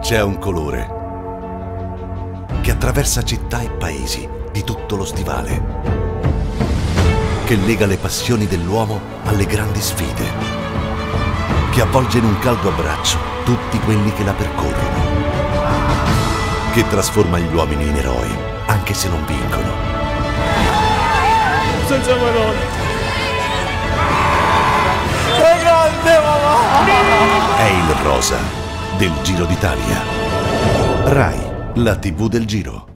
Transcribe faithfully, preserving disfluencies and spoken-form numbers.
C'è un colore che attraversa città e paesi di tutto lo stivale, che lega le passioni dell'uomo alle grandi sfide, che avvolge in un caldo abbraccio tutti quelli che la percorrono, che trasforma gli uomini in eroi, anche se non vincono. Senza valore! Sei grande, mamma! È il rosa del Giro d'Italia. Rai, la tivù del Giro.